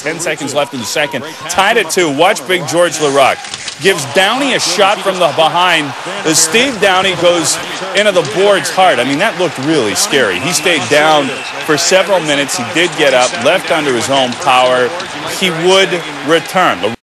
10 seconds left in the second. Tied at 2. Watch Big George Laraque. Gives Downey a shot from the behind. As Steve Downey goes into the boards hard. I mean, that looked really scary. He stayed down for several minutes. He did get up, left under his own power. He would return.